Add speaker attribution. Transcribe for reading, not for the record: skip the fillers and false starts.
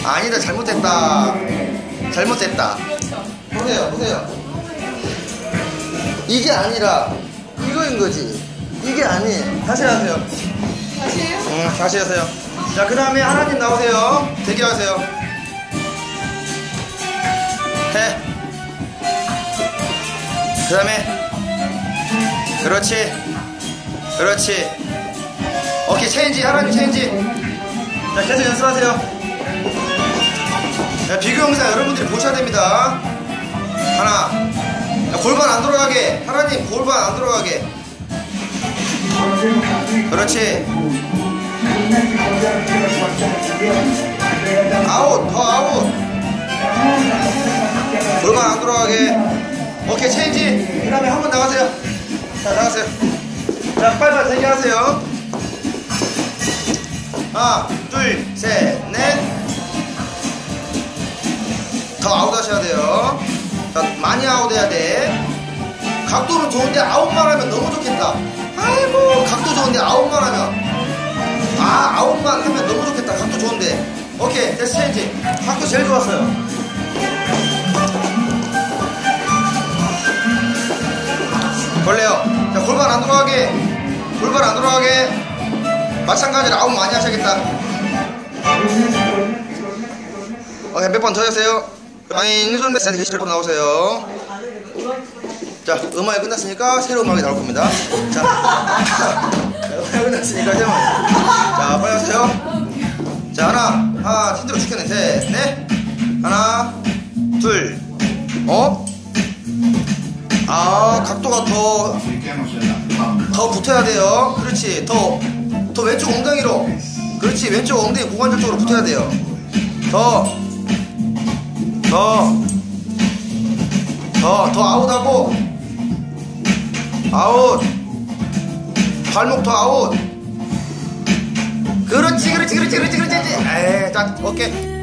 Speaker 1: 아니다, 잘못됐다. 잘못됐다. 보세요, 보세요. 이게 아니라 이거인 거지. 이게 아니에요. 다시 하세요.
Speaker 2: 다시 해요?
Speaker 1: 응, 다시 하세요. 자, 그 다음에 하나님 나오세요. 대기하세요. 해. 그 다음에 그렇지, 그렇지. 오케이, 체인지. 하나님 체인지. 자, 계속 연습하세요. 자, 비교 영상 여러분들이 보셔야 됩니다. 하나. 자, 골반 안 돌아가게. 하나님 골반 안 돌아가게. 그렇지. 아웃, 더 아웃. 골반 안 돌아가게. 오케이, 체인지. 그 다음에 한 번 나가세요. 자, 나가세요. 자, 빨리빨리 대기하세요. 하나, 둘, 셋, 넷. 더 아웃 하셔야 돼요. 자, 많이 아웃 해야 돼. 각도는 좋은데 아웃만 하면 너무 좋겠다. 아이고, 각도 좋은데 아웃만 하면. 아, 아웃만 하면 너무 좋겠다. 각도 좋은데. 오케이, 됐어, 체인지. 각도 제일 좋았어요. 걸래요. 자, 골반 안 돌아가게. 골반 안 돌아가게. 마찬가지로 아웃 많이 하셔야겠다. 오케이, 몇 번 더 하세요. 아니, 인솔 메시지 게시글 나오세요. 자, 음악이 끝났으니까 새로운 음악이 나올 겁니다. 자, 음악이 끝났으니까 새로운 음악이. 자, 빨리 하세요. 자, 하나, 힘들어 죽겠네. 셋, 넷. 하나, 둘. 아, 각도가 더 붙어야 돼요. 그렇지. 더 왼쪽 엉덩이로. 그렇지. 왼쪽 엉덩이 고관절 쪽으로 붙어야 돼요. 더 아웃하고. 아웃. 발목 더 아웃. 그렇지. 에이, 자, 오케이.